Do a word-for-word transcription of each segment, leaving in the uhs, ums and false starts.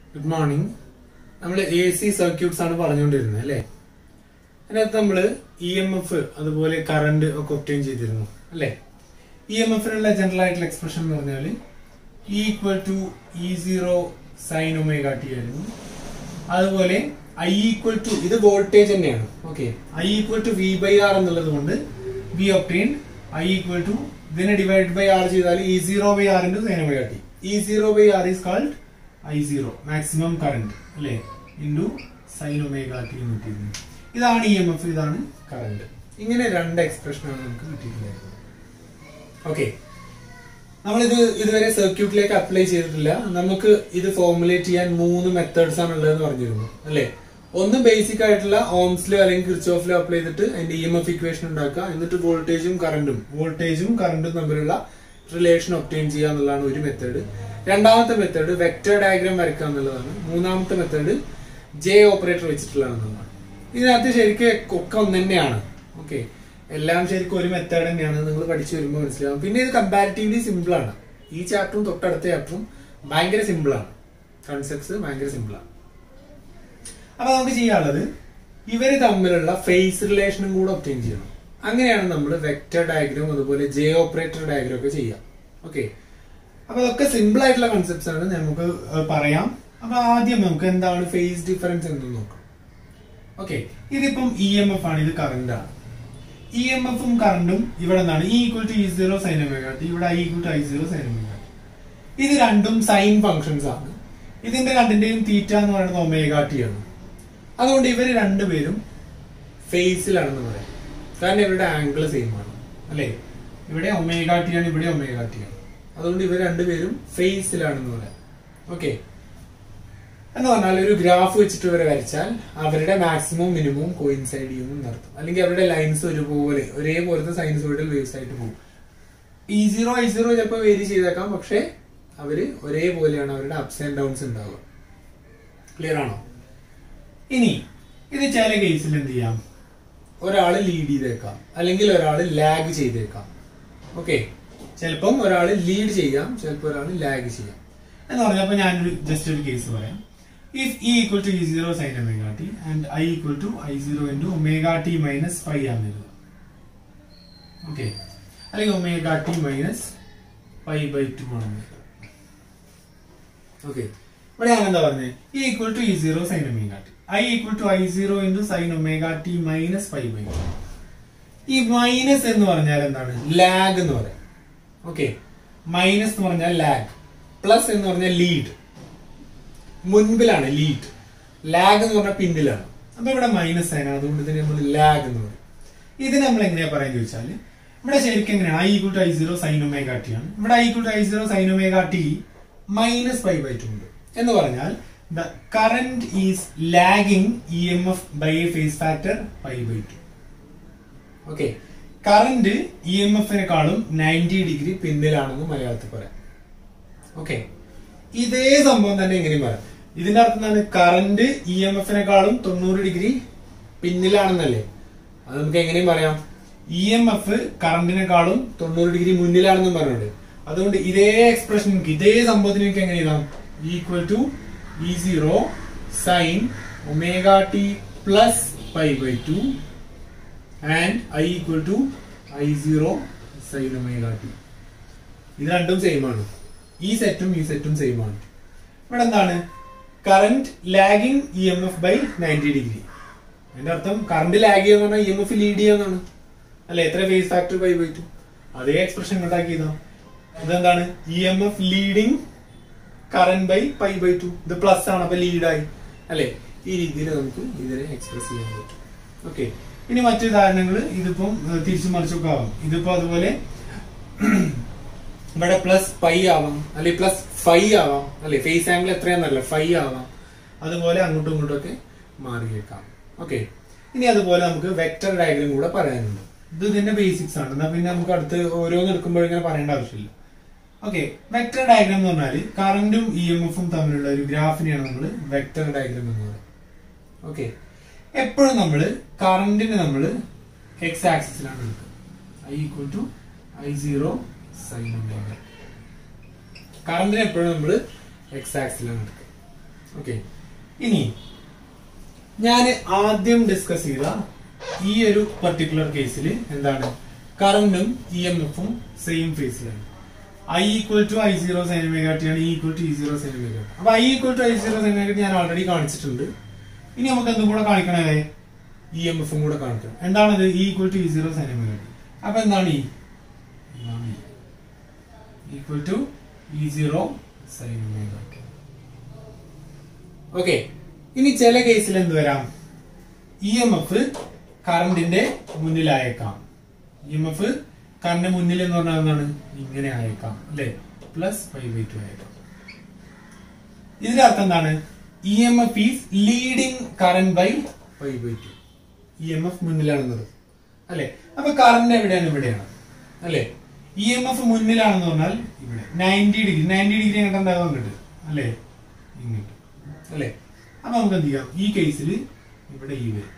Good morning. We A C circuits are പറഞ്ഞുകൊണ്ടിരുന്നത് അതിനകത്ത് നമ്മൾ E M F അതുപോലെ കറന്റ് ഒക്കെ ഒബ്റ്റെയിൻ ചെയ്തിരുന്നു അല്ലേ E M F നുള്ള ജനറൽ ആയിട്ടുള്ള എക്സ്പ്രഷൻ എന്ന് പറഞ്ഞാൽ E equal to E zero sin omega t ആയിരുന്നു അതുപോലെ I equal to ഇത് വോൾട്ടേജ് തന്നെയാണ് okay I equal to V by R എന്നുള്ളത് കൊണ്ട് we obtained I equal to ഇതിനെ ഡിവൈഡ് ബൈ R ചെയ്താൽ E zero by R into sin omega t E zero by R is called I zero maximum current അല്ലേ into sin omega t എന്ന് കിട്ടിയിരുന്നു ഇതാണ് E M F ഇതാണ് current ഇങ്ങനെ രണ്ട് എക്സ്പ്രഷനാണ് നമുക്ക് കിട്ടിയിട്ടുള്ളത് ഓക്കേ നമ്മൾ ഇത് ഇതുവരെ സർക്യൂട്ടിലേക്ക് അപ്ലൈ ചെയ്തിട്ടില്ല നമുക്ക് ഇത് ഫോർമുലേറ്റ് ചെയ്യാൻ മൂന്ന് മെത്തേഡ്സ് ആണ് ഉള്ളതെന്ന് പറഞ്ഞിരുന്നു അല്ലേ ഒന്ന് ബേസിക് ആയിട്ടുള്ള ഓംസിലോ അല്ലെങ്കിൽ കിർച്ചോഫിലോ അപ്ലൈ ചെയ്തിട്ട് അതിന്റെ E M F ഇക്വേഷൻ ഉണ്ടാക്കുക എന്നിട്ട് വോൾട്ടേജും കറന്റും വോൾട്ടേജും കറന്റും തമ്മിലുള്ള റിലേഷൻ ഒബ്റ്റെയിൻ ചെയ്യുക എന്നുള്ളതാണ് ഒരു മെത്തേഡ് രണ്ടാമത്തെ മെത്തേഡ് വെക്ടർ ഡയഗ്രാം വരയ്ക്കുക എന്നുള്ളതാണ് മൂന്നാമത്തെ മെത്തേഡ് ജെ ഓപ്പറേറ്റർ വെച്ചിട്ടുള്ളതാണ് ഇതിനകത്ത് ശരിക്കും ഒക്കെ ഒന്ന് തന്നെയാണ് ഓക്കെ എല്ലാം ശരിക്കും ഒരു മെത്തേഡ് തന്നെയാണ് നിങ്ങൾ പഠിച്ചു വരുമ്പോൾ മനസ്സിലാവും പിന്നെ ഇത് കമ്പാരിറ്റീവ്ലി സിമ്പിൾ ആണ് ഈ ചാപ്റ്ററും തൊട്ടടുത്ത ചാപ്റ്ററും ഭയങ്കര സിമ്പിൾ ആണ് കൺസെപ്റ്റ്സ് ഭയങ്കര സിമ്പിൾ ആണ് അപ്പൊ നമുക്ക് ചെയ്യാനുള്ളത് ഇവര് തമ്മിലുള്ള ഫേസ് റിലേഷനും കൂടെ ഒബ്റ്റെയിൻ ചെയ്യണം അങ്ങനെയാണ് നമ്മൾ വെക്ടർ ഡയഗ്രാം അതുപോലെ ജെ ഓപ്പറേറ്റർ ഡയഗ്രാം ഒക്കെ ചെയ്യാം ഓക്കെ അപ്പൊ അതൊക്കെ സിമ്പിൾ ആയിട്ടുള്ള കൺസെപ്റ്റ്സ് ആണ് നമുക്ക് പറയാം അപ്പൊ ആദ്യം നമുക്ക് എന്താണ് ഫേസ് ഡിഫറൻസ് എന്ന് നോക്കാം ഓക്കെ ഇതിപ്പം ഇ എം എഫ് ആണ് ഇത് കറന്റ് ആണ് ഇ എം എഫും കറന്റും ഇവിടെ എന്താണ് E equal to E zero sine omega T ഇവിടെ I equal to I zero sine omega T ഇത് രണ്ടും സൈൻ ഫംഗ്ഷൻസ് ആണ് ഇതിന്റെ രണ്ടിന്റെയും തീറ്റ എന്ന് പറയുന്നത് ഒമേഗ ടി ആണ് അതുകൊണ്ട് ഇവര് രണ്ടുപേരും ഫേസിലാണെന്ന് പറയാം കാരണം ഇവരുടെ ആംഗിൾ സെയിം ആണ് അല്ലെ ഇവിടെ ഒമേഗ ടി ആണ് ഇവിടെ ഒമേഗ ടി ആണ് അതുകൊണ്ട് ഇവർ രണ്ടുപേരും ഫേസിലാണെന്ന് പറയാം ഓക്കെ എന്ന് പറഞ്ഞാൽ ഒരു ഗ്രാഫ് വെച്ചിട്ട് ഇവരെ വരച്ചാൽ അവരുടെ മാക്സിമം മിനിമം കോയിൻസൈഡ് ചെയ്യുന്നു എന്നർത്ഥം അല്ലെങ്കിൽ അവരുടെ ലൈൻസ് ഒരുപോലെ ഒരേപോലത്തെ സൈനസോയിഡൽ വേവ്സ് ആയിട്ട് പോകും ഇ സീറോ ഐ സീറോ ചിലപ്പോൾ വേരി ചെയ്തേക്കാം പക്ഷെ അവര് ഒരേപോലെയാണ് അവരുടെ അപ്സ് ആൻഡ് ഡൗൺസ് ഉണ്ടാവുക ക്ലിയർ ആണോ ഇനി ഇത് ചില കേസിൽ എന്ത് ചെയ്യാം ഒരാള് ലീഡ് ചെയ്തേക്കാം അല്ലെങ്കിൽ ഒരാള് ലാഗ് ചെയ്തേക്കാം ഓക്കെ ചിലപ്പം ഒരാള് ലീഡ് ചെയ്യാം ചിലപ്പോൾ ഒരാള് ലാഗ് ചെയ്യാം എന്ന് പറഞ്ഞപ്പോ ഞാനൊരു ജസ്റ്റ് ഒരു കേസ് പറയാം if E equal to E zero sine omega T and I equal to I zero into omega T minus five ആണെന്ന് ഓക്കെ അല്ലെങ്കിൽ omega T minus five by two ആണെന്ന് ഓക്കെ ഇവിടെ ഞാൻ എന്താ പറഞ്ഞത് E equal to E zero sine omega T I equal to I zero into sine omega T minus five by two ഈ minus എന്ന് പറഞ്ഞാൽ എന്താണ് ലാഗ് എന്ന് പറയാം ഓക്കെ മൈനസ് എന്ന് പറഞ്ഞാൽ ലാഗ് പ്ലസ് എന്ന് പറഞ്ഞാൽ ലീഡ് മുൻപിലാണ് ലീഡ് ലാഗ് എന്ന് പറഞ്ഞാൽ പിന്നിലാണ് അപ്പൊ ഇവിടെ മൈനസ് ആണ് അതുകൊണ്ട് ഇതിന് നമ്മൾ ലാഗ് എന്ന് പറയും ഇത് നമ്മൾ എങ്ങനെയാ പറയാൻ ചോദിച്ചാൽ ഇവിടെ ശരിക്കും എങ്ങനെയാണ് I equal to I zero sine omega T ആണ് ഇവിടെ I equal to I zero sine omega T minus five by two ഉണ്ട് എന്ന് പറഞ്ഞാൽ the current is lagging E M F by a phase factor five by two okay current E M എഫിനെക്കാളും ninety degree പിന്നിലാണെന്ന് മലയാളത്തിൽ പറയാം okay ഇതേ സംഭവം തന്നെ എങ്ങനെയും പറയാം ഇതിന്റെ അർത്ഥം എന്താണ് കറന്റ് ഇ എം എഫിനെക്കാളും തൊണ്ണൂറ് ഡിഗ്രി പിന്നിലാണെന്നല്ലേ അത് നമുക്ക് എങ്ങനെയും പറയാം ഇ എം എഫ് കറന്റിനെക്കാളും തൊണ്ണൂറ് ഡിഗ്രി മുന്നിലാണെന്നും പറഞ്ഞിട്ടുണ്ട് അതുകൊണ്ട് ഇതേ എക്സ്പ്രഷൻ ഇതേ സംഭവത്തിന് എനിക്ക് എങ്ങനെ എഴുതാം equal to E zero sine omega T plus five by two and I equal to I zero sine omega T ഇത് രണ്ടും സെയിം ആണ് ഈ സെറ്റും ഈ സെറ്റും സെയിം ആണ് ഇവിടെ എന്താണ് current lagging E M F by ninety degree അതിന്റെ അർത്ഥം കറന്റ് ലാഗ് ചെയ്യുന്ന പറഞ്ഞാൽ ഇ എം എഫ് ലീഡ് ചെയ്യാന്നാണ് അല്ലെ എത്ര phase factor five by two അതേ എക്സ്പ്രഷൻ ഉണ്ടാക്കിയതാ ഇതെന്താണ് E M F leading current by five by two ഇത് പ്ലസ് ആണ് അപ്പൊ ലീഡായി അല്ലെ ഈ രീതിയിൽ നമുക്ക് ഇതിനെ എക്സ്പ്രസ് ചെയ്യാൻ പറ്റും ഓക്കെ ഇനി മറ്റു ഉദാഹരണങ്ങൾ ഇതിപ്പം തിരിച്ചു മറിച്ചൊക്കെ ആവാം ഇതിപ്പോ അതുപോലെ ഇവിടെ പ്ലസ് ഫൈ ആവാം അല്ലെ പ്ലസ് ഫൈവ് ആവാം അല്ലെ ഫേസ് ആംഗിൾ എത്രയാന്നല്ല ഫൈവ് ആവാം അതുപോലെ അങ്ങോട്ടും ഇങ്ങോട്ടും ഒക്കെ മാറിയേക്കാം ഓക്കെ ഇനി അതുപോലെ നമുക്ക് വെക്ടർ ഡയഗ്രാം കൂടെ പറയാനുണ്ട് ഇത് ഇതിന്റെ ബേസിക്സ് ആണ് എന്നാ പിന്നെ നമുക്ക് അടുത്ത് ഓരോന്ന് എടുക്കുമ്പോഴും ഇങ്ങനെ പറയേണ്ട ആവശ്യമില്ല ഓക്കെ വെക്ടർ ഡയഗ്രാം എന്ന് പറഞ്ഞാല് കറന്റും ഇ എം എഫും തമ്മിലുള്ള ഒരു ഗ്രാഫിനെയാണ് നമ്മൾ വെക്ടർ ഡയഗ്രാം എന്ന് പറയുന്നത് ഓക്കെ എപ്പോഴും നമ്മൾ കറന്റിന് നമ്മൾ എക്സ് ആക്സിസിലാണ് എടുക്കുക I equal to I zero sine omega കറന്റിന് എപ്പോഴും നമ്മൾ എക്സ് ആക്സിസിലാണ് എടുക്കുക ഓക്കെ, ഇനി ഞാൻ ആദ്യം ഡിസ്കസ് ചെയ്ത ഈ ഒരു പർട്ടിക്കുലർ കേസിൽ എന്താണ്, കറന്റും ഇ എം എഫും സെയിം ഫേസിലാണ്. I equal to I zero sine omega T ആണ്, E equal to E zero sine omega T. അപ്പൊ I equal to I zero sine omega T ഞാൻ ഓൾറെഡി കാണിച്ചിട്ടുണ്ട്. ഇനി നമുക്ക് എന്തും കൂടെ കാണിക്കണേ, ഇ എം എഫും കൂടെ കാണിക്കണം. എന്താണത്, E equal to E zero sine omega T. അപ്പൊ എന്താണ് ഈ equal to E zero sine omega T. Okay, ഇനി ചില കേസിൽ എന്ത് വരാം, ഇ എം എഫ് കറണ്ടിന്റെ മുന്നിലായേക്കാം. ഇ എം എഫ് കറണ്ട് മുന്നിൽ എന്ന് പറഞ്ഞാൽ എന്താണ്, ഇങ്ങനെ ആയേക്കാം അല്ലെ, പ്ലസ് ഫൈവ് ബൈ ടു ആയേക്കാം. ഇതിന്റെ അർത്ഥം എന്താണ്, E M F is leading current by five by two. E M F മുന്നിലാണെന്നത് അല്ലെ. അപ്പൊ കറന്റ് എവിടെയാണ്, ഇവിടെയാണ് അല്ലെ. ഇ എം എഫ് മുന്നിലാണെന്ന് പറഞ്ഞാൽ ഇവിടെ നയൻറ്റി ഡിഗ്രി നയൻറ്റി ഡിഗ്രി എങ്ങോട്ട് എന്താകും, അങ്ങോട്ട് അല്ലെ, ഇങ്ങോട്ട് അല്ലെ. അപ്പൊ നമുക്ക് എന്ത് ചെയ്യാം, ഈ കേസിൽ ഇവിടെ ഈ വരും.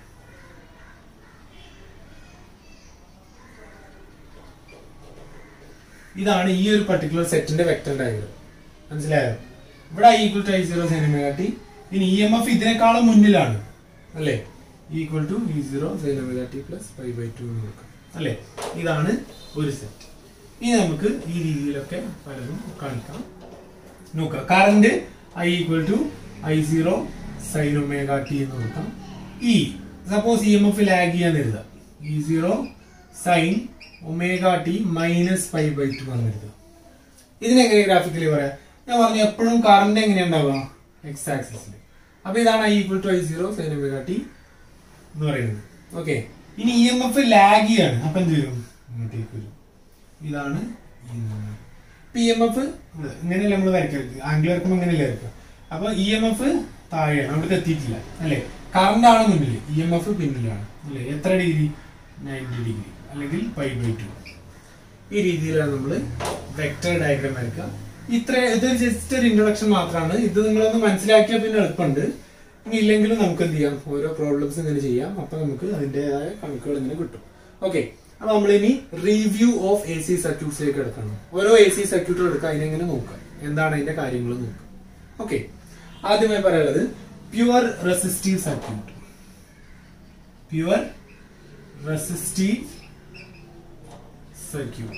ഇതാണ് ഈ ഒരു പർട്ടിക്കുലർ സെറ്റിന്റെ വെക്ടർ ഡയഗ്രം. മനസ്സിലായോ? ഇവിടെ I equal to I zero sine omega T. ഇനി ഇ എം എഫ് ഇതിനേക്കാളും മുന്നിലാണ് അല്ലെ, equal to E zero sine omega T plus five by two കൊടുക്കാം അല്ലെ. ഇതാണ് ഒരു സെറ്റ്. ഇനി നമുക്ക് ഈ രീതിയിലൊക്കെ പലതും കാണിക്കാം. നോക്കാം, current I equal to I zero sine omega T എന്ന് കൊടുക്കാം. E suppose E M F lag ചെയ്യാൻ എഴുതാം, E zero sine omega T minus five by two എന്ന് എഴുതാം. ഇതിനെങ്ങനെ ഗ്രാഫിക്കലി പറയാം, ഞാൻ പറഞ്ഞു എപ്പോഴും കറന്റ് എങ്ങനെ ഉണ്ടാവുക, എക്സ് ആക്സിസിൽ. അപ്പൊ ഇതാണ് I equal to I zero sine omega T എന്ന് പറയുന്നത്. ഓക്കെ, ഇനി ഇ എം എഫ് ലാഗ് ചെയ്യാണ്, അപ്പൊ എന്ത് വരും, ഇങ്ങോട്ടേക്ക് വരും. ഇതാണ് പി എം എഫ്. ഇങ്ങനെയല്ല നമ്മൾ വരയ്ക്കരുത്, ആംഗിൾ വരക്കുമ്പോൾ ഇങ്ങനെയല്ല വരയ്ക്കുക. അപ്പൊ ഇ എം എഫ് താഴെയാണ്, അവിടേക്ക് എത്തിയിട്ടില്ല അല്ലെ. കറന്റ് ആണ് മുന്നിൽ, ഇ എം എഫ് പിന്നിലാണ് അല്ലെ. എത്ര ഡിഗ്രി, നയൻറ്റി ഡിഗ്രി അല്ലെങ്കിൽ ഫൈവ് ബൈ ടു. ഈ രീതിയിലാണ് നമ്മൾ വെക്ടർ ഡയഗ്രാം വരയ്ക്കുക. ഇത്ര ഇതൊരു ജസ്റ്റ് ഒരു ഇൻട്രൊഡക്ഷൻ മാത്രമാണ്. ഇത് നിങ്ങളൊന്ന് മനസ്സിലാക്കിയാൽ പിന്നെ എളുപ്പമുണ്ട്. ഇനി ഇല്ലെങ്കിലും നമുക്ക് എന്ത് ചെയ്യാം, ഓരോ പ്രോബ്ലംസ് ഇങ്ങനെ ചെയ്യാം. അപ്പൊ നമുക്ക് അതിൻ്റെതായ കണക്കുകൾ ഇങ്ങനെ കിട്ടും. ഓക്കെ, അപ്പൊ നമ്മളിനി റിവ്യൂ ഓഫ് എ സി സർക്യൂട്ട്സിലേക്ക് എടുക്കണം. ഓരോ എ സി സർക്യൂട്ടുകൾ എടുക്കുക, അതിനെങ്ങനെ നോക്കാം, എന്താണ് അതിന്റെ കാര്യങ്ങൾ നോക്കാം. ഓക്കെ, ആദ്യമായി പറയാനുള്ളത് pure resistive circuit. Pure resistive circuit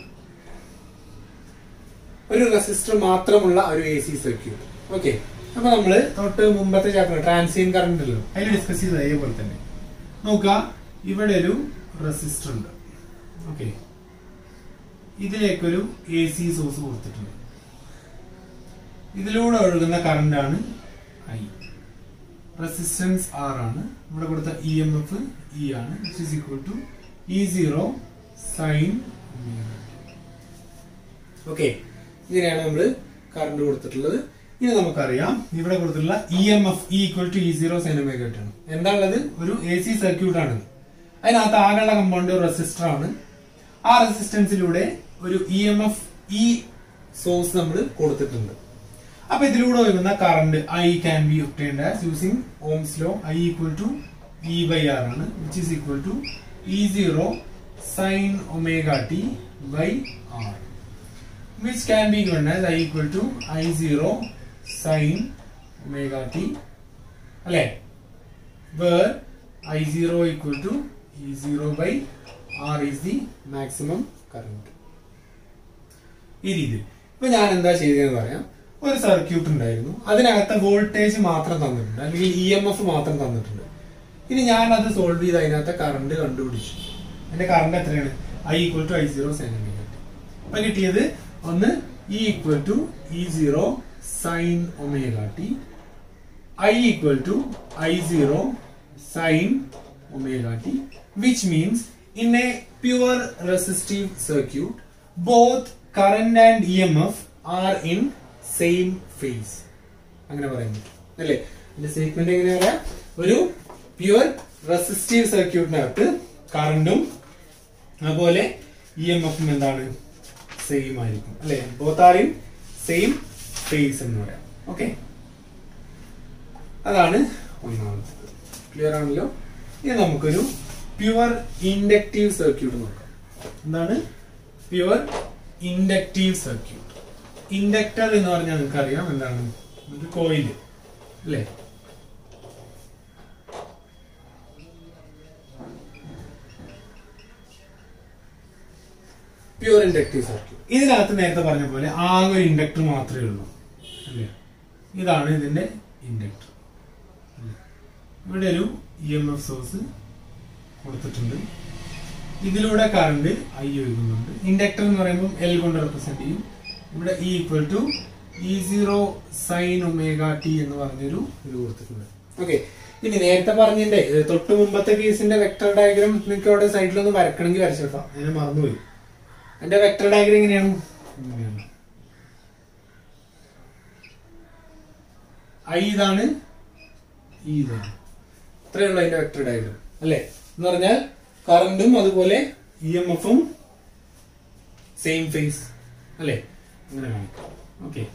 ഒരു റെസിസ്റ്റർ മാത്രമുള്ള ഒരു എ സി സർക്യൂട്ട്. ഓക്കെ, അപ്പൊ നമ്മള് തൊട്ട് മുമ്പത്തെ ചാപ്റ്റർ ട്രാൻസിയന്റ് കറന്റ് ഉണ്ടല്ലോ, അതിൽ ഡിസ്കസ് ചെയ്തത് അതേപോലെ തന്നെ നോക്കുക. ഇവിടെ ഒരു റെസിസ്റ്റർ ഉണ്ട്. ഓക്കെ, ഇതിലേക്കൊരു എ സി സോഴ്സ് കൊടുത്തിട്ടുണ്ട്. ഇതിലൂടെ ഒഴുകുന്ന കറന്റ് ആണ് ഐ. റെസിസ്റ്റൻസ് ആർ ആണ്. ഇവിടെ കൊടുത്ത ഇ എം എഫ് ഇ ആണ്, which is equal to E zero sine. Okay, ഇങ്ങനെയാണ് നമ്മൾ കറണ്ട് കൊടുത്തിട്ടുള്ളത്. ഇനി നമുക്കറിയാം ഇവിടെ കൊടുത്തിട്ടുള്ള E M F equal to E zero sine omega T ആണ്. എന്താണുള്ളത്, ഒരു എ സി സർക്യൂട്ട് ആണ്. അതിനകത്ത് ആകെയുള്ള കമ്പൗണ്ട് റെസിസ്റ്റർ ആണ്. ആ റെസിസ്റ്റൻസിലൂടെ ഒരു E M F E source നമ്മൾ കൊടുത്തിട്ടുണ്ട്. അപ്പൊ ഇതിലൂടെ വരുന്ന current I can be obtained as using Ohm's law. I equal to E by R ആണ്, which is equal to E zero sine omega T by R, which can be given as I equal to I zero sin omega t അല്ലെ, where I zero equal to E zero by R is the maximum current. ഈ രീതി ഇപ്പൊ ഞാൻ എന്താ ചെയ്തതെന്ന് പറയാം. ഒരു circuit ഉണ്ടായിരുന്നു, അതിനകത്ത് വോൾട്ടേജ് മാത്രം തന്നിട്ടുണ്ട്, അല്ലെങ്കിൽ ഇ എം എഫ് മാത്രം തന്നിട്ടുണ്ട്. ഇനി ഞാൻ അത് സോൾവ് ചെയ്ത് അതിനകത്ത് കറണ്ട് കണ്ടുപിടിച്ചു. എന്റെ കറണ്ട് എത്രയാണ്, I equal to I zero sine omega T. അപ്പൊ കിട്ടിയത് ഒന്ന് E equal to E zero sine omega T, I equal to I zero sine omega T, which means in a pure resistive circuit both current and E M F are in same phase. അങ്ങനെ പറയുന്നു അല്ലേ. ഇതിന്റെ statement എങ്ങനെ പറയാം, ഒരു pure resistive സർക്യൂട്ടിനകത്ത് കറന്റും അതുപോലെ E M എഫും എന്താണ്, സെയിം ആയിരിക്കും അല്ലെ. Both are in same phase എന്ന് പറയാം. ഓക്കെ, അതാണ് ഒന്നാമത്തത്. ക്ലിയർ ആണല്ലോ. ഇനി നമുക്കൊരു പ്യുവർ ഇൻഡക്റ്റീവ് സർക്യൂട്ട് നോക്കാം. എന്താണ് പ്യുവർ ഇൻഡക്റ്റീവ് സർക്യൂട്ട്? ഇൻഡക്ടർ എന്ന് പറഞ്ഞാൽ നിങ്ങൾക്ക് അറിയാം എന്താണ്, ഒരു കോയില് അല്ലേ? Pure inductive circuit. ഇതിനകത്ത് നേരത്തെ പറഞ്ഞ പോലെ ആകെ ഒരു ഇൻഡക്ടർ മാത്രമേ ഉള്ളൂ അല്ലേ? ഇതാണ് ഇതിന്റെ ഇൻഡക്ടർ. ഇവിടെ ഒരു ഇ എം എഫ് സോഴ്സ് കൊടുത്തിട്ടുണ്ട്. ഇതിലൂടെ കറണ്ട് ഐ ഒഴുകുന്നുണ്ട്. ഇൻഡക്ടർ എന്ന് പറയുമ്പോൾ എൽ കൊണ്ട് റെപ്രസെന്റ് ചെയ്യും. ഇവിടെ E equal to E zero sine omega T എന്ന് പറഞ്ഞൊരു ഇത് കൊടുത്തിട്ടുണ്ട്. ഓക്കെ, ഇനി നേരത്തെ പറഞ്ഞതിന്റെ തൊട്ട് മുമ്പത്തെ കേസിന്റെ വെക്ടർ ഡയഗ്രാം നിങ്ങൾക്ക് അവിടെ സൈഡിലൊന്ന് വരക്കണമെങ്കിൽ വരച്ചോട്ടോ, ഞാൻ മറന്നുപോയി. എന്റെ വെക്ടർ ഡയഗ്രാം എങ്ങനെയാണ്? ഇങ്ങനെയാണ്. ഐ ഇതാണ്, ഇ ഇതാണ്. ഇത്രയുള്ള അതിന്റെ വെക്ടർ ഡയഗ്രാം അല്ലെ? എന്ന് പറഞ്ഞാൽ കറണ്ടും അതുപോലെ ഇ എം എഫും സെയിം ഫേസ് അല്ലെ? അങ്ങനെ കാണിക്കാം. ഓക്കെ,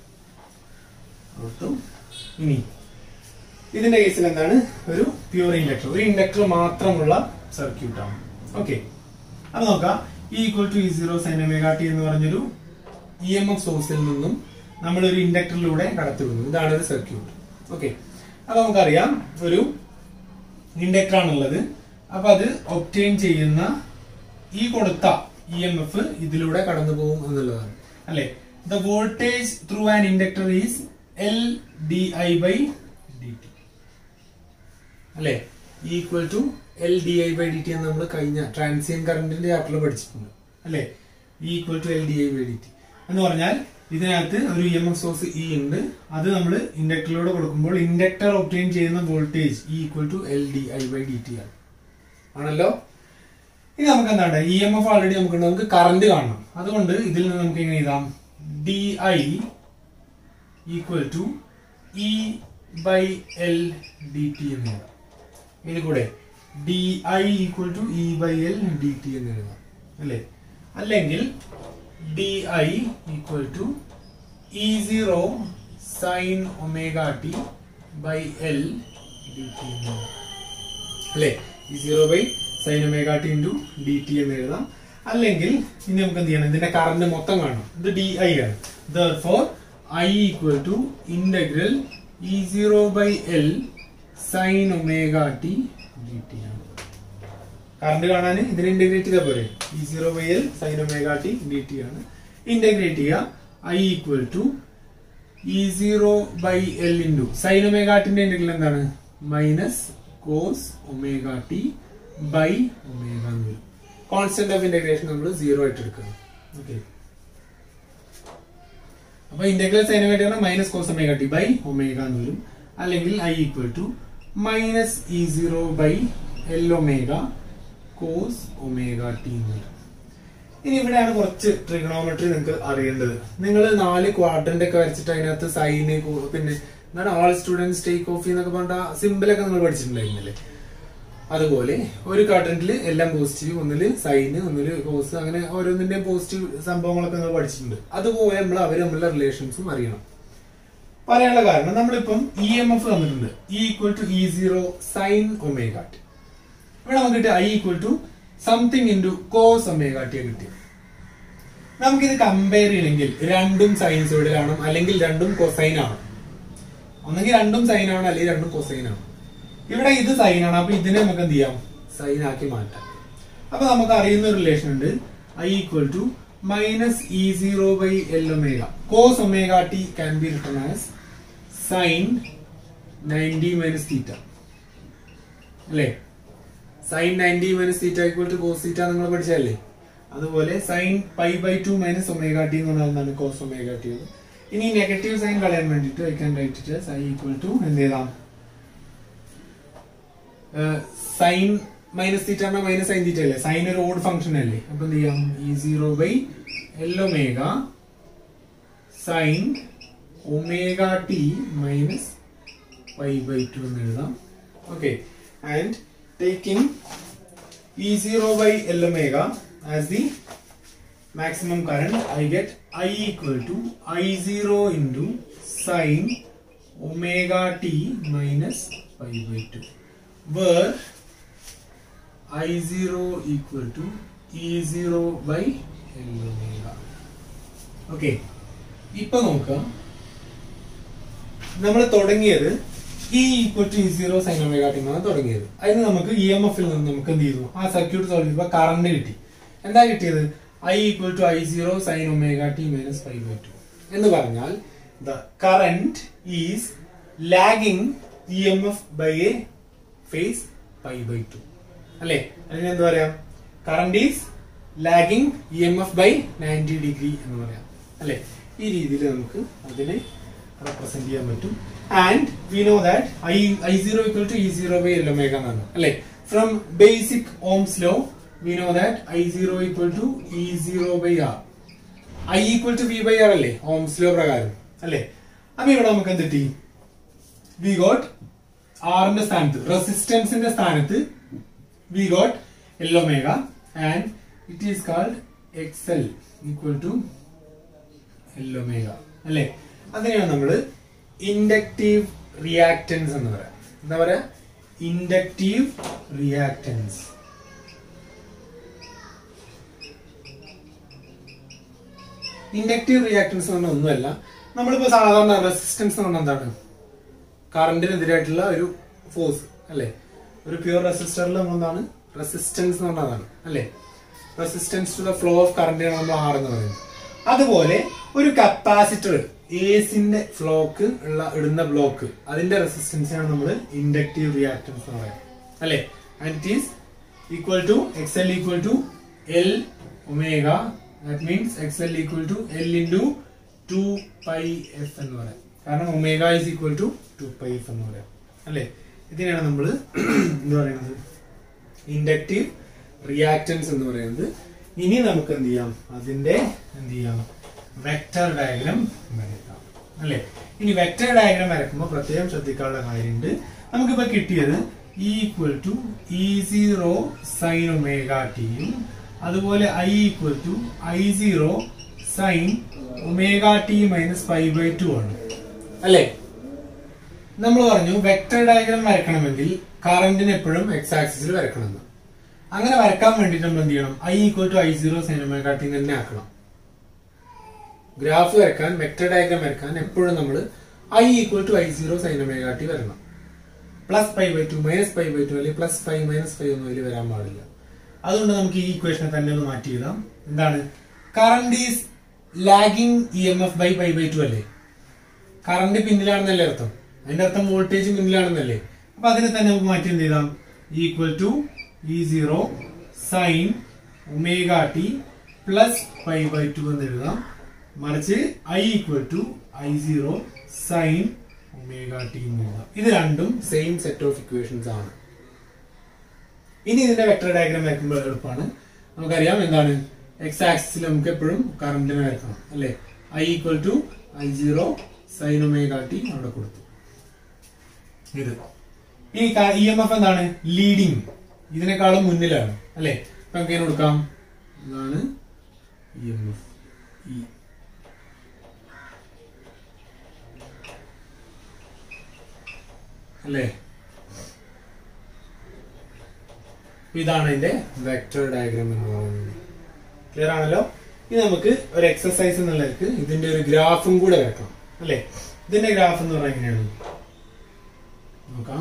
ഇനി ഇതിന്റെ കേസിൽ എന്താണ്? ഒരു പ്യൂർ ഇൻഡക്ടർ, ഒരു ഇൻഡക്ടർ മാത്രമുള്ള സർക്യൂട്ട് ആണ്. ഓക്കെ, അത് നോക്കാം. E equal to E zero sine omega T എന്ന് പറഞ്ഞൊരു ഇ എം എഫ് സോഴ്സിൽ നിന്നും നമ്മൾ ഒരു ഇൻഡക്ടറിലൂടെ കടത്തിവിടുന്നു. ഇതാണ് ഒരു സർക്യൂട്ട്. ഓക്കെ, അപ്പൊ നമുക്കറിയാം ഒരു ഇൻഡക്ടർ ആണുള്ളത്. അപ്പൊ അത് ഒബ്റ്റെയിൻ ചെയ്യുന്ന ഈ കൊടുത്ത ഇ എം എഫ് ഇതിലൂടെ കടന്നു പോകും എന്നുള്ളതാണ് അല്ലെ? The voltage through an inductor is L D I by D T അല്ലെ? Equal to L D I by D T എന്ന് നമ്മൾ കഴിഞ്ഞ ട്രാൻസിയന്റ് കറന്റിന്റെ ചാപ്റ്ററിൽ പഠിച്ചിട്ടുണ്ട് അല്ലെ? Equal to L D I by D T എന്ന് പറഞ്ഞാൽ ഇതിനകത്ത് ഒരു E M F source E ഉണ്ട്. അത് നമ്മൾ ഇൻഡക്ടറിലൂടെ കൊടുക്കുമ്പോൾ ഇൻഡക്ടർ ഒബ്റ്റെയിൻ ചെയ്യുന്ന voltage equal to L D I by D T ആണ് ആണല്ലോ. ഇനി നമുക്ക് എന്താണ്? ഇ എം എഫ് ഓൾറെഡി നമുക്ക് നമുക്ക് കറന്റ് കാണണം. അതുകൊണ്ട് ഇതിൽ നിന്ന് നമുക്ക് എങ്ങനെ എഴുതാം? D I equal to E by L D T എന്ന് എഴുതാം. ഇതിൽ കൂടെ D I equal to E by L D T എന്ന് എഴുതാം അല്ലെ? അല്ലെങ്കിൽ D I equal to E zero sine omega T by L D T എന്ന് എഴുതാം അല്ലെ? E zero by sine omega T into D T എന്ന് എഴുതാം. അല്ലെങ്കിൽ ഇനി നമുക്ക് എന്ത് ചെയ്യണം? ഇതിന്റെ കറന്റ് മൊത്തം കാണണം. ഇത് ഡി ഐ ആണ്. Therefore I equal to integral E zero by L sine omega T D T ആണ്. കറണ്ട് കാണാൻ ഇതിനെ ഇന്റഗ്രേറ്റ് ചെയ്താൽ പോരെ? E zero by L sine omega T D T ആണ്. ഇന്റഗ്രേറ്റ് ചെയ്യുക. I equal to E zero by L into sine omega ടിന്റെ integral എന്താണ്? Minus cos omega T by omega എന്ന് വരും. കോൺസ്റ്റന്റ് ഓഫ് ഇന്റഗ്രേഷൻ നമ്മൾ zero ആയിട്ട് എടുക്കണം. Okay, അപ്പൊ integral sine omega T minus cos omega T by omega എന്ന് വരും. അല്ലെങ്കിൽ I equal to minus E zero by L omega cos omega T എന്ന് വരും. ഇനി ഇവിടെയാണ് കുറച്ച് ട്രിഗണോമെട്രി നിങ്ങൾക്ക് അറിയേണ്ടത്. നിങ്ങൾ നാല് ക്വാഡ്രന്റ് ഒക്കെ വരച്ചിട്ട് അതിനകത്ത് സൈന് പിന്നെ എന്താണ് ഓൾ സ്റ്റുഡൻസ് ടേക്ക് ഓഫ് എന്നൊക്കെ പറഞ്ഞ സിമ്പിളൊക്കെ നമ്മൾ പഠിച്ചിട്ടുണ്ടായിരുന്നില്ലേ? അതുപോലെ ഒരു ക്വാഡ്രന്റിൽ എല്ലാം പോസിറ്റീവ്, ഒന്നില് സൈന്, ഒന്നില് കോസ്, അങ്ങനെ ഓരോന്നിന്റെയും പോസിറ്റീവ് സംഭവങ്ങളൊക്കെ നമ്മൾ പഠിച്ചിട്ടുണ്ട്. അതുപോലെ നമ്മൾ അവർ തമ്മിലുള്ള റിലേഷൻസും അറിയണം. പറയാനുള്ള കാരണം നമ്മളിപ്പം ഇ എം എഫ് തന്നിട്ടുണ്ട്. E equal to E zero sine omega T. ഇവിടെ നമുക്ക് കിട്ടിയ I equal to something into cos omega T കിട്ടിയത്. നമുക്കിത് കമ്പയർ ചെയ്യണമെങ്കിൽ രണ്ടും സൈൻസോയിഡിലാണ്, അല്ലെങ്കിൽ രണ്ടും കൊസൈൻ ആണ്. ഒന്നെങ്കിൽ രണ്ടും സൈൻ ആണ്, അല്ലെങ്കിൽ രണ്ടും കൊസൈൻ ആണ്. ഇവിടെ ഇത് സൈൻ ആണ്, അപ്പൊ ഇതിനെ നമുക്ക് എന്ത് ചെയ്യാം? സൈൻ ആക്കി മാറ്റാം. അപ്പൊ നമുക്ക് അറിയുന്ന ഒരു റിലേഷൻ ഉണ്ട്. I equal to minus E zero by L omega cos omega T can be written as sine ninety minus theta അല്ലേ? Sine ninety minus theta equal to cos theta നിങ്ങൾ പഠിച്ചല്ലേ? അതുപോലെ sine pi by two minus omega T എന്ന് പറഞ്ഞാൽ എന്താണ്? Cos omega T. ഇനി negative sine കളയാൻ വേണ്ടിട്ട് I can write it as I equal to എന്ത് ചെയ്താം? Sine minus theta minus sine തീറ്റ അല്ലേ? സൈൻ ഒരു ഓഡ് ഫംഗ്ഷൻ അല്ലേ? അപ്പൊ എന്ത് ചെയ്യാം? E zero by L omega sine omega T minus pi by two എന്ന് എഴുതാം. Okay, and taking E zero by L omega as the maximum current, I get I equal to I zero into sin omega t minus pi by two, where I zero equal to E zero by L omega. Okay, ഇപ്പോൾ നോക്കാം. നമ്മൾ തുടങ്ങിയത് E equal to E zero sine omega T എന്നാണ് തുടങ്ങിയത്. അതിന് നമുക്ക് E M എഫിൽ നിന്ന് നമുക്ക് എന്ത് ചെയ്തു, ആ സർക്യൂട്ട് സോൾവ് ചെയ്യുമ്പോൾ കറണ്ട് കിട്ടി. എന്താ കിട്ടിയത്? I equal to I zero sine omega T minus five by two എന്ന് പറഞ്ഞാൽ the current is lagging E M F by a phase pi by two അല്ലെ. അതിന് എന്താ പറയാ? Current is lagging E M F by ninety degree എന്ന് പറയാം അല്ലെ. ഈ രീതിയിൽ നമുക്ക് അതിനെ റെപ്രസെന്റ് ചെയ്യാൻ പറ്റും. And we know that I I zero equal to E zero by L omega എന്നാണ് അല്ലെ. From basic Ohm's law we know that I zero equal to E zero by R. I equal to V by R അല്ലേ Ohm's law പ്രകാരം അല്ലെ. അപ്പൊ ഇവിടെ നമുക്ക് എന്ത് കിട്ടി? വി ഗോട്ട് ആറിന്റെ സ്ഥാനത്ത്, റെസിസ്റ്റൻസിന്റെ സ്ഥാനത്ത് we got L omega and it is called X L equal to L omega അല്ലെ. അതിനെയാണ് നമ്മള് ഇൻഡക്റ്റീവ് റിയാക്ടൻസ് എന്ന് പറയാം. എന്താ പറയാ? Inductive reactance. ഇൻഡക്റ്റീവ് റിയാക്ടൻസ് എന്ന് പറഞ്ഞാൽ ഒന്നുമല്ല, നമ്മളിപ്പോ സാധാരണ റെസിസ്റ്റൻസ് എന്ന് പറഞ്ഞാൽ എന്താണ്? കറന്റിനെതിരായിട്ടുള്ള ഒരു ഫോഴ്സ് അല്ലെ. ഒരു പ്യൂർ റെസിസ്റ്ററിൽ നമ്മൾ എന്താണ് റെസിസ്റ്റൻസ് എന്ന് പറഞ്ഞതാണ് അല്ലെ. Resistance to the flow of current ആണ് നമ്മൾ ആർ എന്ന് പറയുന്നത്. അതുപോലെ ഒരു കപ്പാസിറ്റർ ഏസിന്റെ ഫ്ലോക്ക് ഉള്ള ഇടുന്ന ബ്ലോക്ക്, അതിന്റെ റെസിസ്റ്റൻസിനാണ് നമ്മൾ ഇൻഡക്റ്റീവ് റിയാക്ടൻസ് എന്ന് പറയുന്നത് അല്ലെ. And it is equal to X L equal to L omega. That means X L equal to L into two pi F എന്ന് പറയാം. കാരണം omega is equal to two pi F എന്ന് പറയാം അല്ലെ. ഇതിനെയാണ് നമ്മൾ എന്താ പറയുന്നത്? ഇൻഡക്റ്റീവ് റിയാക്ടൻസ് എന്ന് പറയുന്നത്. ഇനി നമുക്ക് എന്ത് ചെയ്യാം? അതിന്റെ എന്ത് ചെയ്യാം? വെക്ടർ ഡയഗ്രാം വരയ്ക്കാം അല്ലെ. ഇനി വെക്ടർ ഡയഗ്രാം വരയ്ക്കുമ്പോൾ പ്രത്യേകം ശ്രദ്ധിക്കാനുള്ള കാര്യമുണ്ട്. നമുക്കിപ്പോ കിട്ടിയത് equal to E zero sine omega ടിയും അതുപോലെ I equal to I zero sine omega T minus five by two ആണ് അല്ലെ. നമ്മൾ പറഞ്ഞു വെക്ടർ ഡയഗ്രാം വരയ്ക്കണമെങ്കിൽ കറന്റിന് എപ്പോഴും എക്സ് ആക്സിസിൽ വരയ്ക്കണമെന്ന്. അങ്ങനെ വരക്കാൻ വേണ്ടിട്ട് നമ്മൾ എന്ത് ചെയ്യണം? I equal to I zero sine omega T തന്നെ ആക്കണം. ഗ്രാഫ് വരക്കാൻ, വെക്ടർ ഡയഗ്രാം വരക്കാൻ എപ്പോഴും നമ്മൾ I equal to I zero sine omega T വരണം. Plus five by two minus five by two അല്ലെങ്കിൽ പ്ലസ് ഫൈവ് മൈനസ് ഫൈവ് ഒന്നും അതിൽ വരാൻ പാടില്ല. അതുകൊണ്ട് നമുക്ക് ഈ ഇക്വേഷനെ തന്നെ ഒന്ന് മാറ്റി എഴുതാം. എന്താണ്? Current is lagging E M F by pi by two അല്ലേ. കറന്റ് പിന്നിലാണെന്നല്ലേ അർത്ഥം. അതിന്റെ അർത്ഥം വോൾട്ടേജ് പിന്നിലാണെന്നല്ലേ. അപ്പൊ അതിനെ തന്നെ നമുക്ക് മാറ്റി എന്ത് ചെയ്താം? Equal to E zero sine omega T plus five by two എന്ന് എഴുതാം. മറിച്ച് I equal to I zero sine omega T എന്ന് എഴുതാം. ഇത് രണ്ടും സെയിം സെറ്റ് ഓഫ് ഇക്വേഷൻസ് ആണ്. ഇനി ഇതിന്റെ വെക്ടർ ഡയഗ്രാം വരയ്ക്കുമ്പോൾ എളുപ്പമാണ്. നമുക്കറിയാം എന്താണ്? എക്സ് ആക്സിസിൽ നമുക്ക് എപ്പോഴും കറന്റിനെ വരക്കണം അല്ലെ. I equal to I zero sine omega T അവിടെ കൊടുത്തു. ഇത് ഇനി ഇ എം എഫ് എന്താണ്? ലീഡിങ്, ഇതിനേക്കാളും മുന്നിലാണ് അല്ലെ. അപ്പൊ നമുക്ക് എങ്ങനെ കൊടുക്കാം? ഇതാണ് ഇ എം എഫ്. അല്ലേ. ഇതാണ് അതിന്റെ വെക്ടർ ഡയഗ്രാം എന്ന് പറയുന്നത്. ക്ലിയർ ആണല്ലോ. ഇനി നമുക്ക് ഒരു എക്സസൈസ് എന്നുള്ളവർക്ക് ഇതിന്റെ ഒരു ഗ്രാഫും കൂടെ വരക്കാം അല്ലെ. ഇതിന്റെ ഗ്രാഫ് എന്ന് പറഞ്ഞാൽ എങ്ങനെയാണ് നോക്കാം.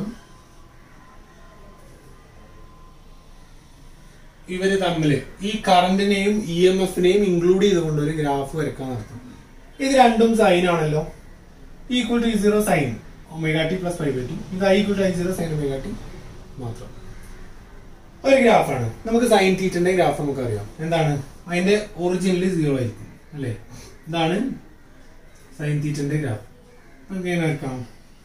ഇവര് തമ്മില് ഈ കറന്റിനെയും ഇ എം എഫിനെയും ഇൻക്ലൂഡ് ചെയ്തുകൊണ്ട് ഒരു ഗ്രാഫ് വരക്കാൻ നടത്തും. ഇത് രണ്ടും സൈൻ ആണല്ലോ. Equal to zero sine omega T plus five by two. ഇത് I equal to I zero sine omega T മാത്രം ഒരു ഗ്രാഫാണ്. നമുക്ക് സൈൻ തീറ്റന്റെ ഗ്രാഫ് നമുക്ക് അറിയാം. എന്താണ്? അതിന്റെ ഒറിജിനല് സീറോ ആയിരിക്കും അല്ലെ. ഇതാണ് സൈൻ തീറ്റന്റെ ഗ്രാഫ്. നമുക്ക് എങ്ങനെ വരക്കാം?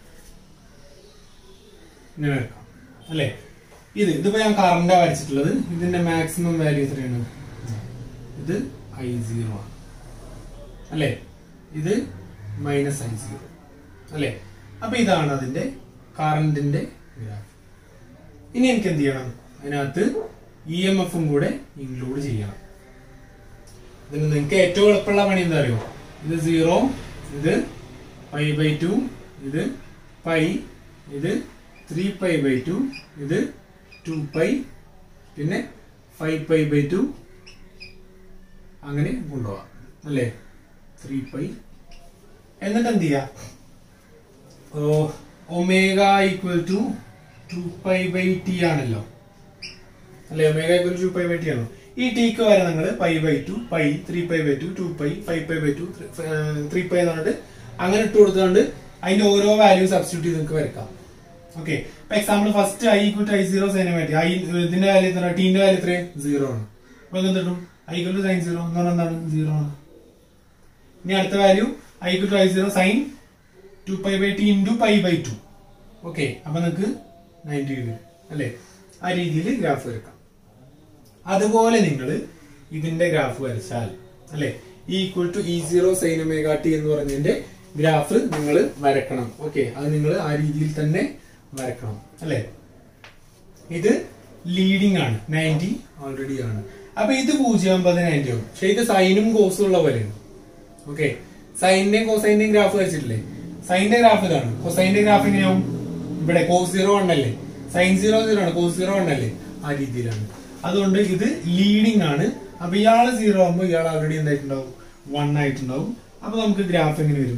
ഇങ്ങനെ വരക്കാം അല്ലെ. ഇത് ഇതിപ്പോ ഞാൻ കറന്റാ വരച്ചിട്ടുള്ളത്. ഇതിന്റെ മാക്സിമം വാല്യൂ എത്രയാണ്? ഇത് ഐ സീറോ ആണ് അല്ലെ. ഇത് മൈനസ് ഐ സീറോ അല്ലെ. അപ്പൊ ഇതാണ് അതിന്റെ കറന്റിന്റെ ഗ്രാഫ്. ഇനി എനിക്ക് എന്ത് ചെയ്യണം? അതിനകത്ത് ഇ എം എഫും കൂടെ ഇൻക്ലൂഡ് ചെയ്യണം. ഇതിന് നിങ്ങൾക്ക് ഏറ്റവും എളുപ്പമുള്ള പണി എന്താ അറിയോ? ഇത് സീറോ, ഇത് പൈ ബൈ ടു, ഇത് പൈ, ഇത് ത്രീ പൈ ബൈ ടു, ഇത് ടു പൈ, പിന്നെ ഫൈവ് പൈ ബൈ ടു, അങ്ങനെ കൊണ്ടുപോവാം അല്ലേ. Three pi. എന്നിട്ട് എന്ത് ചെയ്യാ? Omega equal to two pi by T ആണല്ലോ അല്ലെ? Omega equal to pi by T ആണോ? ഈ ടിക്ക് വരെ നിങ്ങൾ pi by two, pi, three pi by two, two pi, five pi by two, three pi എന്ന് പറഞ്ഞിട്ട് അങ്ങനെ ഇട്ട് കൊടുത്തുകൊണ്ട് അതിന്റെ ഓരോ വാല്യൂ സബ്സ്റ്റിറ്റ്യൂട്ട് ചെയ്ത് നിങ്ങൾക്ക് വരക്കാം. ഓക്കെ, ഇപ്പൊ example first i equal to I zero സൈനമാറ്റി, ഐ ഇതിന്റെ വാല്യൂ എത്ര? ടീന്റെ വാല്യൂ എത്ര? സീറോ ആണ്. അപ്പൊ എന്ത് കിട്ടും? I equal to sine zero എന്ന് പറഞ്ഞാൽ എന്താണ്? സീറോ ആണ്. ഇനി അടുത്ത value i equal to I zero sine two pi by t into pi by two. Okay, അപ്പൊ നിങ്ങൾക്ക് നയൻറ്റി ഡിഗ്രി അല്ലെ? ആ രീതിയിൽ ഗ്രാഫ് വരക്കാം. അതുപോലെ നിങ്ങൾ ഇതിന്റെ ഗ്രാഫ് വരച്ചാൽ അല്ലെ, equal to E zero sine omega T എന്ന് പറഞ്ഞതിന്റെ ഗ്രാഫ് നിങ്ങൾ വരക്കണം. ഓക്കെ, അത് നിങ്ങൾ ആ രീതിയിൽ തന്നെ വരക്കണം അല്ലെ? ഇത് ലീഡിംഗ് ആണ്, നയൻറ്റി ഓൾറെഡി ആണ്. അപ്പൊ ഇത് പൂജ്യം അമ്പത് നയൻറ്റി ആവും. പക്ഷെ ഇത് സൈനും കോസും ഉള്ള പോലെയാണ്. ഓക്കെ, സൈനിന്റെയും കോസൈന്റെയും ഗ്രാഫ് വെച്ചിട്ടില്ലേ? സൈനിന്റെ ഗ്രാഫ് ഇതാണ്. കൊസൈന്റെ ഗ്രാഫ് എങ്ങനെയാവും? ഇവിടെ കോസ് സീറോ വൺ അല്ലേ, സൈൻ സീറോ സീറോ ആണ്, കോസ് സീറോ വൺ അല്ലേ, ആ രീതിയിലാണ്. അതുകൊണ്ട് ഇത് ലീഡിംഗ് ആണ്. അപ്പൊ ഇയാള് സീറോ ആകുമ്പോൾ ഇയാൾ ഓൾറെഡി എന്തായിട്ടുണ്ടാവും? വൺ ആയിട്ടുണ്ടാവും. അപ്പൊ നമുക്ക് ഗ്രാഫ് എങ്ങനെ വരും?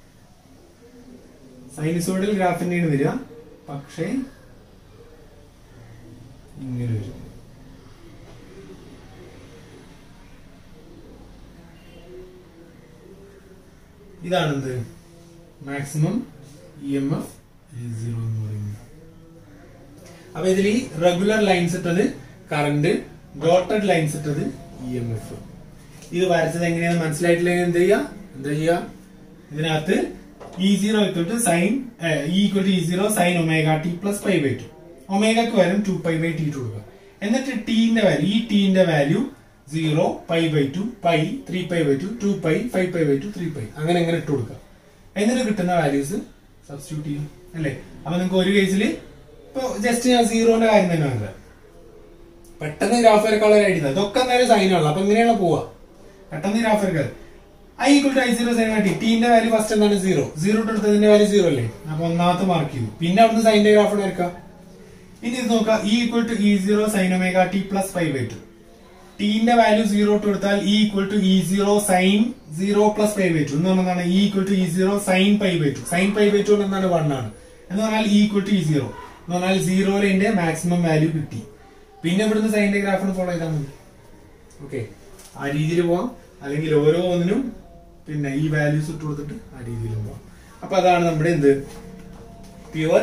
സൈനിസോയിഡൽ ഗ്രാഫ് തന്നെയാണ് വരിക, പക്ഷേ ഇങ്ങനെ വരും. ഇതാണെന്ത്? Maximum E M F zero എന്ന് പറയുന്നത്. അപ്പൊ ഇതിൽ ഈ റെഗുലർ ലൈൻസ് ഇട്ടത് കറണ്ട്, ഡോട്ടഡ് ലൈൻസ് ഇട്ടത് ഇ എം എഫ്. ഇത് വരച്ചത് എങ്ങനെയാന്ന് മനസ്സിലായിട്ടില്ലെങ്കിൽ എന്ത് ചെയ്യുക? എന്താ ചെയ്യുക? ഇതിനകത്ത് e zero equal to sine equal to E zero sine omega T plus pi by two. ഒമേഗക്ക് വരും ടു പൈ ബൈ ടി കൊടുക്കുക. എന്നിട്ട് ടീന്റെ വാല്യൂ, ഈ ടീന്റെ value zero, pi by two, pi, three pi by two, two pi, five pi by two, three pi, അങ്ങനെ എങ്ങനെ ഇട്ട് കൊടുക്കുക. എന്നിട്ട് കിട്ടുന്ന വാല്യൂസ് സബ്സ്റ്റിറ്റ്യൂട്ട് ചെയ്യും അല്ലെ? അപ്പൊ നിങ്ങൾക്ക് ഒരു കേസിൽ ഇപ്പൊ ജസ്റ്റ് ഞാൻ സീറോന്റെ കാര്യം തന്നെ വന്നത് പെട്ടെന്ന് ഗ്രാഫ് വരക്കാനുള്ള ഐഡിയ. ഇതൊക്കെ നേരെ സൈനാണല്ലോ. അപ്പൊ എങ്ങനെയാണ് പോവാ? പെട്ടെന്ന് ഗ്രാഫ് വരക്കാതെ i equal to I zero sine t. ടീന്റെ വാല്യൂ ഫസ്റ്റ് എന്താണ്? സീറോ. സീറോ എടുത്തതിന്റെ വാല്യൂ സീറോ അല്ലേ? അപ്പൊ ഒന്നാമത്തെ മാർക്ക് ചെയ്തു. പിന്നെ അവിടുന്ന് സൈനിന്റെ ഗ്രാഫ് വരക്കാം. ഇനി ഇത് നോക്കാം. E equal to E zero sine omega T plus five by two. ടീന്റെ വാല്യൂ സീറോ ഇട്ട് കൊടുത്താൽ e equal to E zero sine zero plus five by two എന്ന് പറഞ്ഞാൽ e equal to E zero sine pi by two. Sine pi by two എന്താണ്? One ആണ്. എന്ന് പറഞ്ഞാൽ e equal to E zero എന്ന് പറഞ്ഞാൽ സീറോയിലെ മാക്സിമം വാല്യൂ കിട്ടി. പിന്നെ ഇവിടുന്ന് സൈനിന്റെ ഗ്രാഫിന് ഫോളോ ചെയ്താൽ മതി. ഓക്കെ, ആ രീതിയിൽ പോവാം. അല്ലെങ്കിൽ ഓരോ ഒന്നിനും പിന്നെ ഈ വാല്യൂസ് ഇട്ട് കൊടുത്തിട്ട് ആ രീതിയിലും പോവാം. അപ്പൊ അതാണ് നമ്മുടെ എന്ത് പ്യുവർ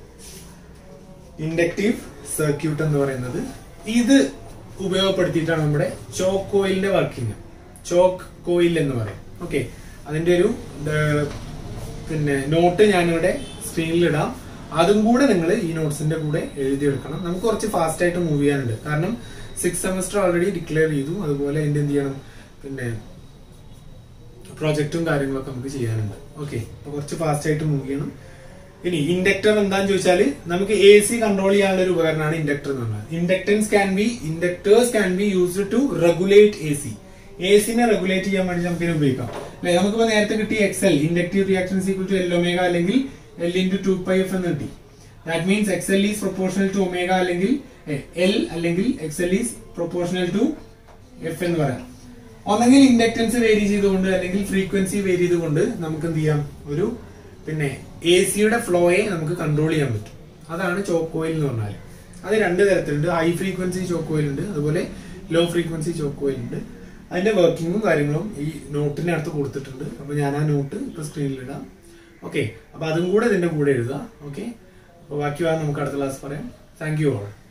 ഇൻഡക്റ്റീവ് സർക്യൂട്ട് എന്ന് പറയുന്നത്. ഇത് ഉപയോഗപ്പെടുത്തിയിട്ടാണ് നമ്മുടെ ചോക്ക് കോയിലിന്റെ വർക്കിംഗ്. ചോക്ക് കോയിൽ എന്ന് പറയും. ഓക്കെ, അതിന്റെ ഒരു പിന്നെ നോട്ട് ഞാനിവിടെ സ്ക്രീനിൽ ഇടാം. അതും കൂടെ നിങ്ങൾ ഈ നോട്ട്സിന്റെ കൂടെ എഴുതിയെടുക്കണം. നമുക്ക് കുറച്ച് ഫാസ്റ്റ് ആയിട്ട് മൂവ് ചെയ്യാനുണ്ട്. കാരണം സിക്സ് സെമസ്റ്റർ ഓൾറെഡി ഡിക്ലെയർ ചെയ്തു. അതുപോലെ അതിന്റെ എന്ത് ചെയ്യണം? പിന്നെ പ്രോജക്റ്റും കാര്യങ്ങളൊക്കെ നമുക്ക് ചെയ്യാനുണ്ട്. ഓക്കെ, അപ്പൊ കുറച്ച് ഫാസ്റ്റ് ആയിട്ട് മൂവ് ചെയ്യണം. ഇനി ഇൻഡക്ടർ എന്താന്ന് ചോദിച്ചാല് നമുക്ക് എ സി കൺട്രോൾ ചെയ്യാനുള്ള ഒരു ഉപകരണമാണ് ഇൻഡക്ടർ എന്ന് പറഞ്ഞാൽ. Inductance can be inductors can be used to regulate A C. A സിനെ റെഗുലേറ്റ് ചെയ്യാൻ വേണ്ടി നമുക്ക് ഇതിനെ ഉപയോഗിക്കാം അല്ലെ? നമുക്കിപ്പോ നേരത്തെ കിട്ടിയ X L inductive reactions equal to L omega അല്ലെങ്കിൽ L into two pi F എന്ന് കിട്ടി. That means X L is proportional to omega അല്ലെങ്കിൽ എൽ അല്ലെങ്കിൽ X L is proportional to f എന്ന് പറയാം. ഒന്നെങ്കിൽ ഇൻഡക്ടൻസ് വേരി ചെയ്തുകൊണ്ട് അല്ലെങ്കിൽ ഫ്രീക്വൻസി വേരി ചെയ്തുകൊണ്ട് നമുക്ക് എന്ത് ചെയ്യാം? ഒരു പിന്നെ എ സിയുടെ ഫ്ലോയെ നമുക്ക് കൺട്രോൾ ചെയ്യാൻ പറ്റും. അതാണ് ചോക്ക് കോയിൽ എന്ന് പറഞ്ഞാൽ. അത് രണ്ട് തരത്തിലുണ്ട്. ഹൈ ഫ്രീക്വൻസി ചോക്ക് കോയിൽ ഉണ്ട്, അതുപോലെ ലോ ഫ്രീക്വൻസി ചോക്ക് കോയിൽ ഉണ്ട്. അതിന്റെ വർക്കിങ്ങും കാര്യങ്ങളും ഈ നോട്ടിന്റെ അടുത്ത് കൊടുത്തിട്ടുണ്ട്. അപ്പൊ ഞാൻ ആ നോട്ട് ഇപ്പൊ സ്ക്രീനിൽ ഇടാം. ഓക്കെ, അപ്പൊ അതും കൂടെ ഇതിന്റെ കൂടെ എഴുതാം. ഓക്കെ, അപ്പൊ ബാക്കി നമുക്ക് അടുത്ത ക്ലാസ് പറയാം. Thank you all.